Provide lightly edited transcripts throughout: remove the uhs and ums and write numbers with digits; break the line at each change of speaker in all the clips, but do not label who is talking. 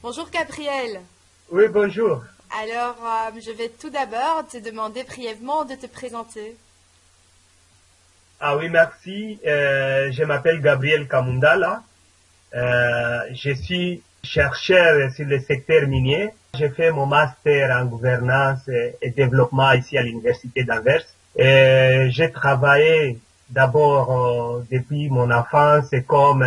Bonjour Gabriel.
Oui, bonjour.
Alors, je vais tout d'abord te demander brièvement de te présenter.
Ah oui, merci. Je m'appelle Gabriel Kamundala. Je suis chercheur sur le secteur minier. J'ai fait mon master en gouvernance et développement ici à l'université d'Anvers. J'ai travaillé d'abord depuis mon enfance comme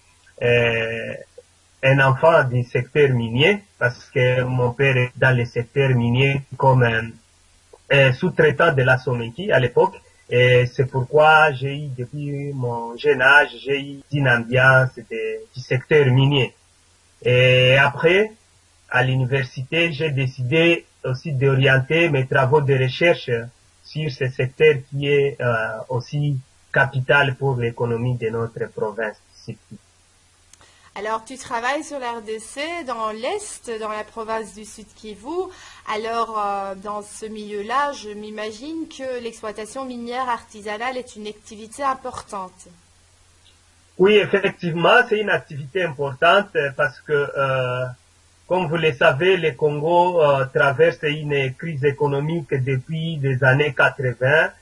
un enfant du secteur minier parce que mon père est dans le secteur minier comme sous-traitant de la Somenki à l'époque. Et c'est pourquoi j'ai eu, depuis mon jeune âge, j'ai eu une ambiance du secteur minier. Et après, à l'université, j'ai décidé aussi d'orienter mes travaux de recherche sur ce secteur qui est aussi capital pour l'économie de notre province.
Alors, tu travailles sur la RDC dans l'Est, dans la province du Sud Kivu. Alors, dans ce milieu-là, je m'imagine que l'exploitation minière artisanale est une activité importante.
Oui, effectivement, c'est une activité importante parce que, comme vous le savez, le Congo traverse une crise économique depuis les années 80.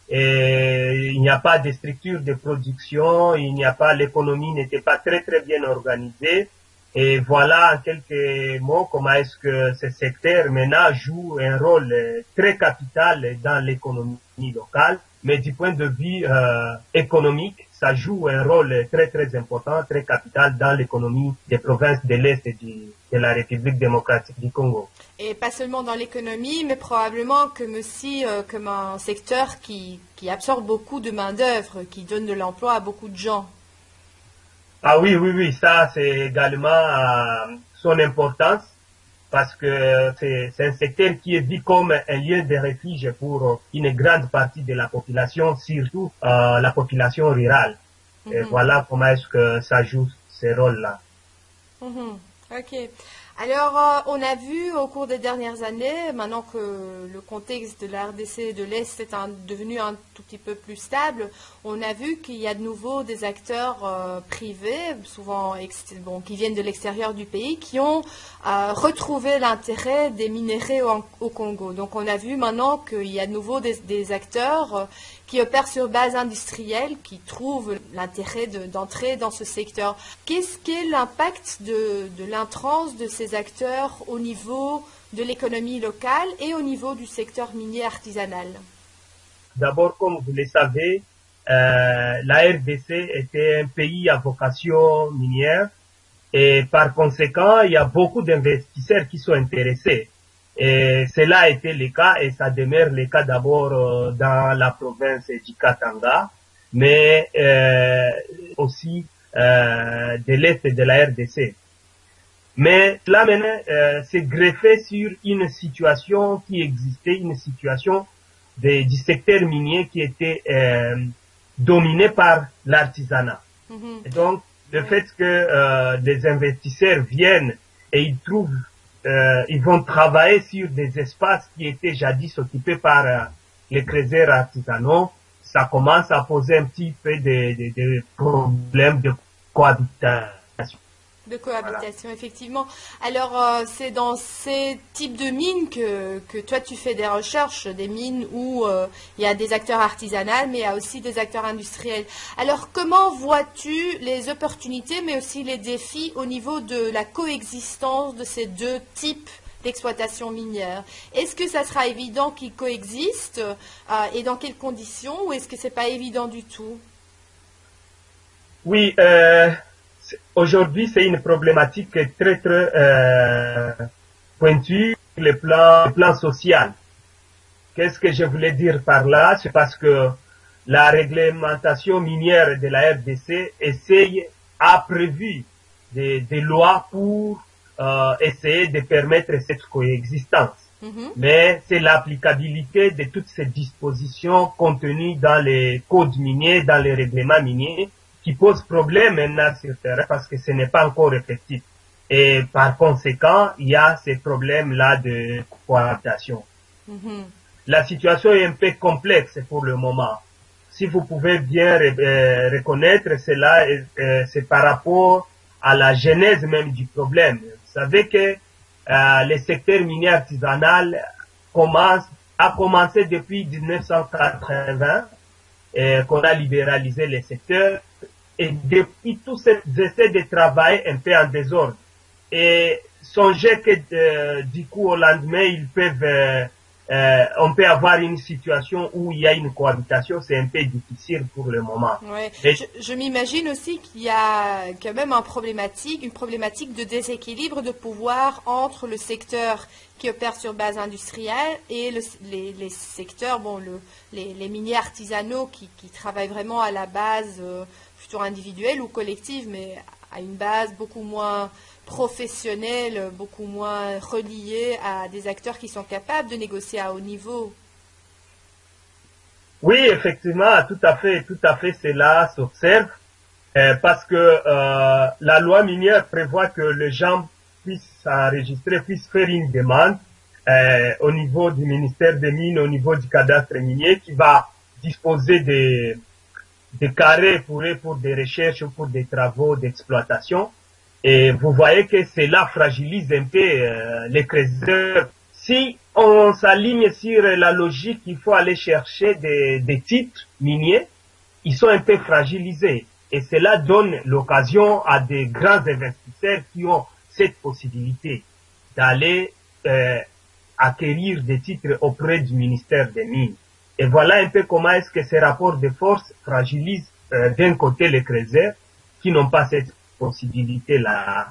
Et il n'y a pas de structure de production, l'économie n'était pas très bien organisée. Et voilà en quelques mots comment est-ce que ce secteur maintenant joue un rôle très capital dans l'économie locale. Mais du point de vue économique, ça joue un rôle très important, très capital dans l'économie des provinces de l'Est de la République démocratique du Congo.
Et pas seulement dans l'économie, mais probablement comme aussi comme un secteur qui absorbe beaucoup de main-d'œuvre, qui donne de l'emploi à beaucoup de gens.
Ah oui, ça c'est également son importance parce que c'est un secteur qui est vu comme un lieu de refuge pour une grande partie de la population, surtout la population rurale. Et voilà comment est-ce que ça joue ce rôle-là.
Ok. Alors, on a vu au cours des dernières années, maintenant que le contexte de la RDC et de l'Est est devenu un tout petit peu plus stable, on a vu qu'il y a de nouveau des acteurs privés, souvent qui viennent de l'extérieur du pays, qui ont retrouvé l'intérêt des minéraux au Congo. Donc, on a vu maintenant qu'il y a de nouveau des acteurs qui opèrent sur base industrielle, qui trouvent l'intérêt d'entrer dans ce secteur. Qu'est-ce qu'est l'impact de l'intrance de ces acteurs au niveau de l'économie locale et au niveau du secteur minier artisanal?
D'abord, comme vous le savez, la RDC était un pays à vocation minière et par conséquent, il y a beaucoup d'investisseurs qui sont intéressés. Et cela a été le cas et ça demeure le cas d'abord dans la province du Katanga, mais aussi de l'Est de la RDC. Mais cela maintenant s'est greffé sur une situation qui existait, une situation du secteur minier qui était dominé par l'artisanat. Et donc, le fait que des investisseurs viennent et ils trouvent ils vont travailler sur des espaces qui étaient jadis occupés par les creuseurs artisanaux. Ça commence à poser un petit peu de problèmes de cohabitation.
De cohabitation, voilà. Effectivement. Alors, c'est dans ces types de mines que toi, tu fais des recherches, des mines où il y a des acteurs artisanaux, mais il y a aussi des acteurs industriels. Alors, comment vois-tu les opportunités, mais aussi les défis au niveau de la coexistence de ces deux types d'exploitation minière? Est-ce que ça sera évident qu'ils coexistent et dans quelles conditions, ou est-ce que c'est pas évident du tout?
Oui, aujourd'hui, c'est une problématique très pointue sur le plan social. Qu'est-ce que je voulais dire par là? C'est parce que la réglementation minière de la RDC a prévu des lois pour essayer de permettre cette coexistence. Mais c'est l'applicabilité de toutes ces dispositions contenues dans les codes miniers, dans les règlements miniers, qui pose problème maintenant sur le terrain parce que ce n'est pas encore effectif. Et par conséquent, il y a ces problèmes-là de cohabitation. La situation est un peu complexe pour le moment. Si vous pouvez bien reconnaître cela, c'est par rapport à la genèse même du problème. Vous savez que le secteur minier artisanal a commencé depuis 1980, qu'on a libéralisé les secteurs. Et depuis tous ces essais de travail un peu en désordre. Et songez que du coup au lendemain, on peut avoir une situation où il y a une cohabitation, c'est un peu difficile pour le moment.
Ouais. Je m'imagine aussi qu'il y a quand même une problématique de déséquilibre de pouvoir entre le secteur qui opère sur base industrielle et les secteurs, les miniers artisanaux qui travaillent vraiment à la base plutôt individuelle ou collective, mais à une base beaucoup moins professionnelle, beaucoup moins reliée à des acteurs qui sont capables de négocier à haut niveau.
Oui, effectivement, tout à fait, cela s'observe, parce que la loi minière prévoit que les gens puissent faire une demande au niveau du ministère des Mines, au niveau du cadastre minier, qui va disposer des carrés pour des recherches ou pour des travaux d'exploitation. Et vous voyez que cela fragilise un peu les creuseurs. Si on s'aligne sur la logique, il faut aller chercher des titres miniers, ils sont un peu fragilisés. Et cela donne l'occasion à des grands investisseurs qui ont cette possibilité d'aller acquérir des titres auprès du ministère des Mines. Et voilà un peu comment est-ce que ces rapports de force fragilisent d'un côté les creuseurs qui n'ont pas cette possibilité-là.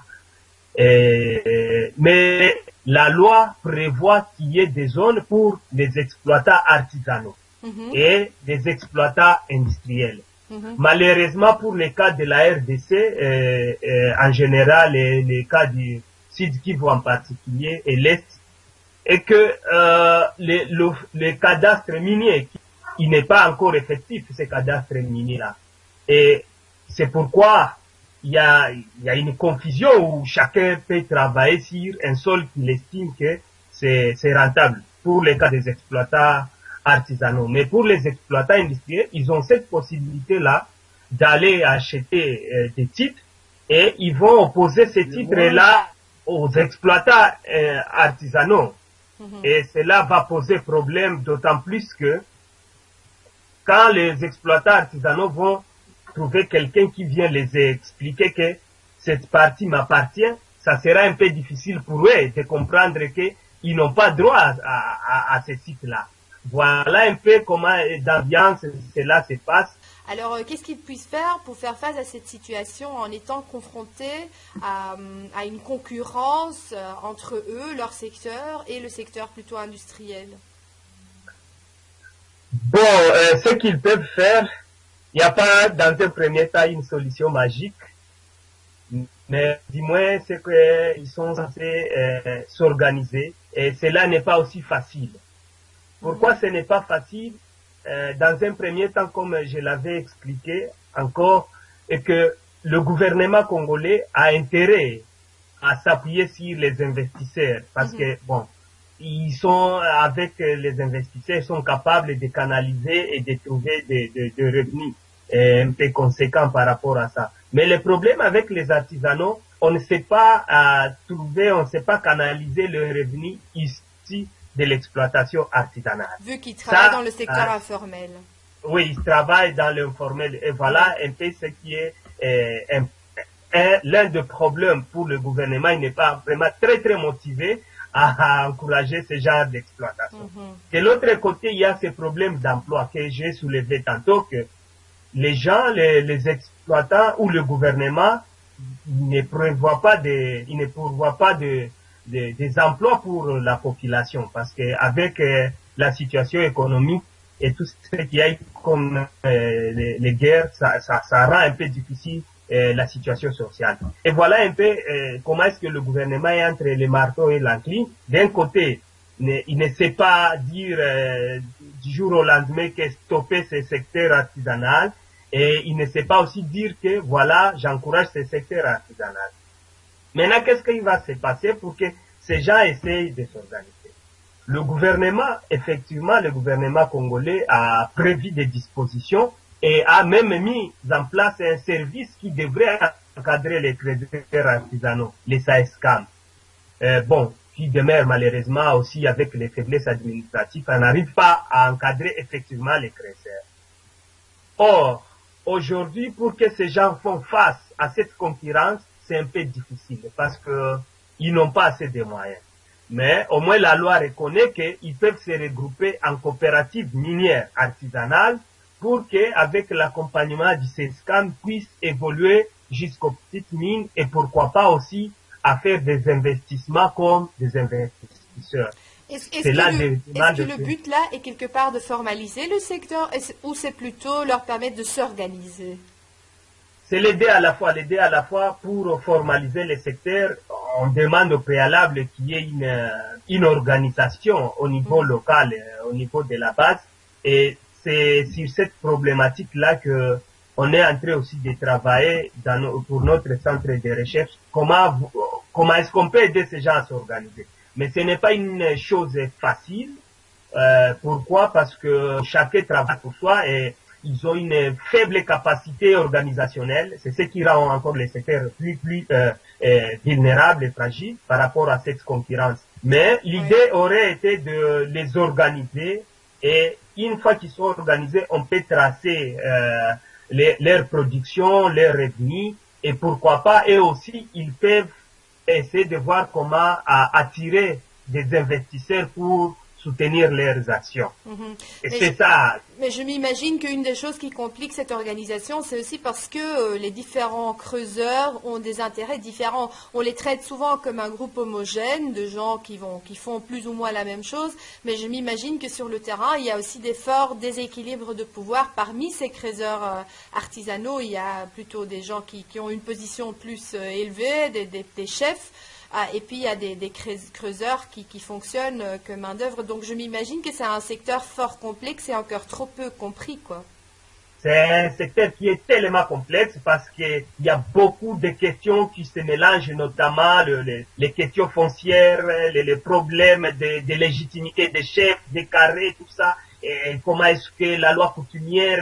Mais la loi prévoit qu'il y ait des zones pour les exploitants artisanaux et des exploitants industriels. Malheureusement, pour les cas de la RDC, en général, et les cas du Sud Kivu en particulier, et l'Est, et que le cadastre minier, il n'est pas encore effectif, ce cadastre minier-là. Et c'est pourquoi il y a une confusion où chacun peut travailler sur un sol qu'il estime que c'est rentable pour les cas des exploitants artisanaux. Mais pour les exploitants industriels, ils ont cette possibilité-là d'aller acheter des titres et ils vont opposer ces titres-là aux exploitants artisanaux. Et cela va poser problème, d'autant plus que quand les exploitants artisanaux vont trouver quelqu'un qui vient les expliquer que cette partie m'appartient, ça sera un peu difficile pour eux de comprendre qu'ils n'ont pas droit à ce site-là. Voilà un peu comment d'ambiance cela se passe.
Alors, qu'est-ce qu'ils puissent faire pour faire face à cette situation en étant confrontés à une concurrence entre eux, leur secteur, et le secteur plutôt industriel?
Bon, ce qu'ils peuvent faire, il n'y a pas dans un premier temps une solution magique, mais du moins c'est qu'ils sont censés s'organiser et cela n'est pas aussi facile. Pourquoi ce n'est pas facile? Dans un premier temps, comme je l'avais expliqué encore, est que le gouvernement congolais a intérêt à s'appuyer sur les investisseurs parce que, bon, ils sont, avec les investisseurs, ils sont capables de canaliser et de trouver des revenus un peu conséquents par rapport à ça. Mais le problème avec les artisanaux, on ne sait pas trouver, on ne sait pas canaliser le revenu ici de l'exploitation artisanale.
Vu qu'ils travaillent dans le secteur informel.
Oui, ils travaillent dans l'informel. Et voilà un peu ce qui est l'un des problèmes pour le gouvernement. Il n'est pas vraiment très motivé à encourager ce genre d'exploitation. De l'autre côté, il y a ces problèmes d'emploi que j'ai soulevé tantôt, que les gens, les exploitants ou le gouvernement ne pourvoient pas des emplois pour la population, parce que avec la situation économique et tout ce qu'il y a comme les guerres, ça rend un peu difficile la situation sociale. Et voilà un peu comment est-ce que le gouvernement est entre les marteaux et l'enclume. D'un côté, il ne sait pas dire du jour au lendemain que stopper ce secteur artisanal, et il ne sait pas aussi dire que voilà, j'encourage ce secteur artisanal. Maintenant, qu'est-ce qui va se passer pour que ces gens essayent de s'organiser? Le gouvernement, effectivement, le gouvernement congolais a prévu des dispositions et a même mis en place un service qui devrait encadrer les créditeurs artisanaux, les SAESCAM. bon, qui demeure malheureusement aussi avec les faiblesses administratives, on n'arrive pas à encadrer effectivement les créateurs. Or, aujourd'hui, pour que ces gens font face à cette concurrence, c'est un peu difficile parce que ils n'ont pas assez de moyens. Mais au moins la loi reconnaît qu'ils peuvent se regrouper en coopératives minières artisanales pour qu'avec l'accompagnement du CESCAM puissent évoluer jusqu'aux petites mines et pourquoi pas aussi à faire des investissements comme des investisseurs.
Est-ce que le but là est quelque part de formaliser le secteur ou c'est plutôt leur permettre de s'organiser?
C'est l'aider à la fois pour formaliser le secteur. On demande au préalable qu'il y ait une organisation au niveau local, au niveau de la base. Et c'est sur cette problématique-là que on est en train aussi de travailler pour notre centre de recherche. Comment est-ce qu'on peut aider ces gens à s'organiser? Mais ce n'est pas une chose facile. Pourquoi? Parce que chacun travaille pour soi et ils ont une faible capacité organisationnelle. C'est ce qui rend encore les secteurs plus vulnérables et fragiles par rapport à cette concurrence. Mais l'idée aurait été de les organiser et une fois qu'ils sont organisés, on peut tracer leur production, leurs revenus et pourquoi pas, eux aussi, ils peuvent essayer de voir comment attirer des investisseurs pour soutenir leurs actions. Et c'est ça.
Mais je m'imagine qu'une des choses qui complique cette organisation, c'est aussi parce que les différents creuseurs ont des intérêts différents. On les traite souvent comme un groupe homogène de gens qui font plus ou moins la même chose, mais je m'imagine que sur le terrain, il y a aussi des forts déséquilibres de pouvoir. Parmi ces creuseurs artisanaux, il y a plutôt des gens qui ont une position plus élevée, des chefs. Et puis il y a des creuseurs qui fonctionnent que main d'œuvre. Donc je m'imagine que c'est un secteur fort complexe et encore trop peu compris, quoi.
C'est un secteur qui est tellement complexe parce qu'il y a beaucoup de questions qui se mélangent, notamment les questions foncières, les problèmes de légitimité des chefs, des carrés, tout ça. Et comment est-ce que la loi coutumière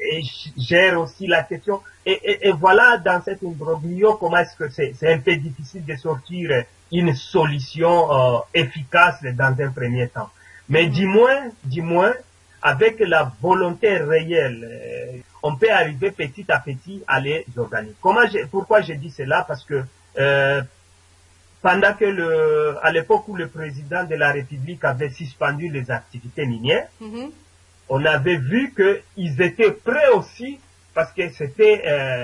gère aussi la question. Et voilà, dans cet imbroglio, comment est-ce que c'est un peu difficile de sortir une solution efficace dans un premier temps. Mais du moins, avec la volonté réelle, on peut arriver petit à petit à les organiser. Pourquoi j'ai dit cela? Parce que pendant que à l'époque où le président de la République avait suspendu les activités minières, on avait vu qu'ils étaient prêts aussi, parce que c'est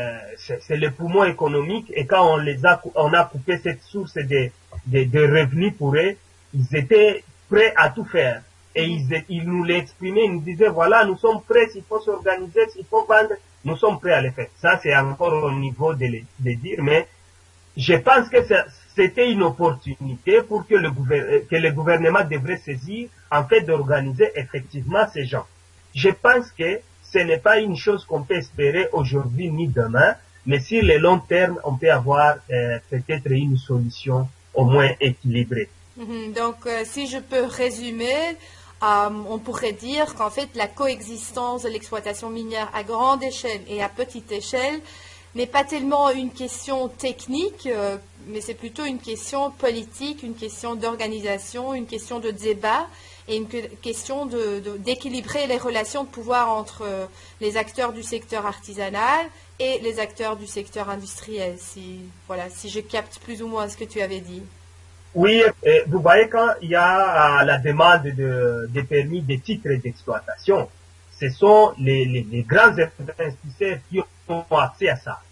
le poumon économique, et quand on a coupé cette source de revenus pour eux, ils étaient prêts à tout faire. Et ils nous l'exprimaient, ils nous disaient, voilà, nous sommes prêts, s'il faut s'organiser, s'il faut vendre, nous sommes prêts à le faire. Ça, c'est encore au niveau de dire, mais je pense que c'était une opportunité pour que le gouvernement devrait saisir, en fait, d'organiser effectivement ces gens. Je pense que ce n'est pas une chose qu'on peut espérer aujourd'hui ni demain, mais sur le long terme, on peut avoir peut-être une solution au moins équilibrée.
Donc, si je peux résumer, on pourrait dire qu'en fait, la coexistence de l'exploitation minière à grande échelle et à petite échelle n'est pas tellement une question technique, mais c'est plutôt une question politique, une question d'organisation, une question de débat et une question d'équilibrer les relations de pouvoir entre les acteurs du secteur artisanal et les acteurs du secteur industriel, si je capte plus ou moins ce que tu avais dit.
Oui, vous voyez, quand il y a la demande de permis de titres d'exploitation, ce sont les grands investisseurs qui ont accès à ça.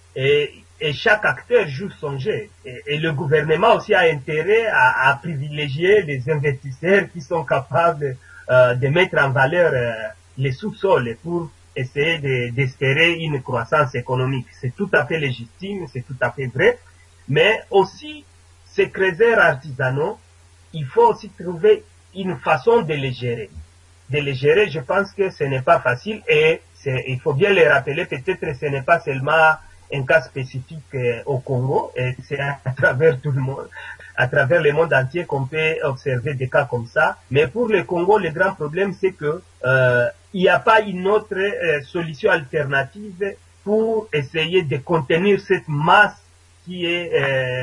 Et chaque acteur joue son jeu. Et le gouvernement aussi a intérêt à privilégier les investisseurs qui sont capables de mettre en valeur les sous-sols pour essayer d'espérer une croissance économique. C'est tout à fait légitime, c'est tout à fait vrai. Mais aussi, ces creuseurs artisanaux, il faut aussi trouver une façon de les gérer. De les gérer, je pense que ce n'est pas facile et il faut bien les rappeler, peut-être ce n'est pas seulement un cas spécifique au Congo, et c'est à travers tout le monde, à travers le monde entier qu'on peut observer des cas comme ça. Mais pour le Congo, le grand problème, c'est que il n'y a pas une autre solution alternative pour essayer de contenir cette masse qui est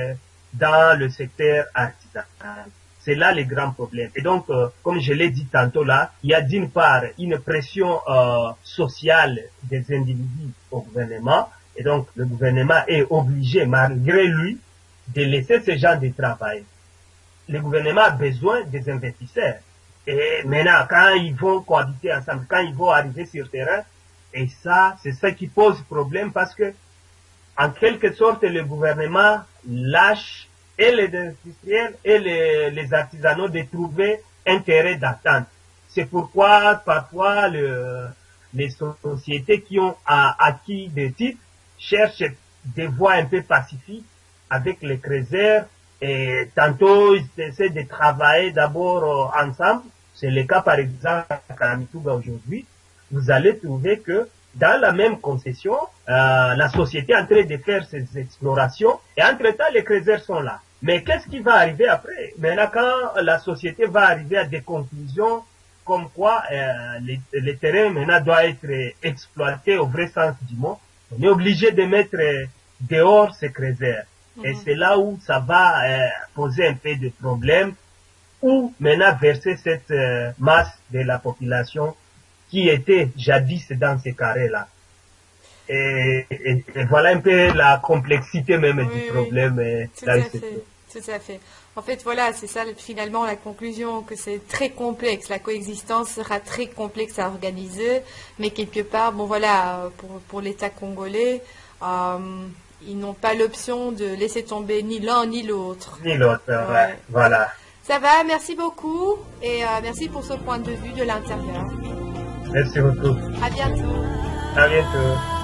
dans le secteur artisanal. C'est là le grand problème. Et donc, comme je l'ai dit tantôt là, il y a d'une part une pression sociale des individus au gouvernement. Et donc, le gouvernement est obligé, malgré lui, de laisser ces gens de travail. Le gouvernement a besoin des investisseurs. Et maintenant, quand ils vont cohabiter ensemble, quand ils vont arriver sur le terrain, et ça, c'est ça qui pose problème parce que, en quelque sorte, le gouvernement lâche et les industriels et les artisanaux de trouver un terrain d'attente. C'est pourquoi, parfois, les sociétés qui ont acquis des titres cherchent des voies un peu pacifiques avec les créateurs et tantôt ils essaient de travailler d'abord ensemble. C'est le cas par exemple à Karamituga aujourd'hui. Vous allez trouver que dans la même concession, la société est en train de faire ses explorations et entre-temps les créateurs sont là. Mais qu'est-ce qui va arriver après? Maintenant quand la société va arriver à des conclusions comme quoi les terrains maintenant doivent être exploités au vrai sens du mot, on est obligé de mettre dehors ces créateurs. Et c'est là où ça va poser un peu de problème, ou maintenant verser cette masse de la population qui était jadis dans ces carrés-là. Et voilà un peu la complexité même du problème.
Tout à fait. En fait, voilà, c'est ça finalement la conclusion, que c'est très complexe. La coexistence sera très complexe à organiser, mais quelque part, bon voilà, pour l'État congolais, ils n'ont pas l'option de laisser tomber ni l'un ni l'autre.
Ni l'autre, ouais. Voilà.
Ça va, merci beaucoup et merci pour ce point de vue de l'intérieur.
Merci beaucoup.
À bientôt.
À bientôt.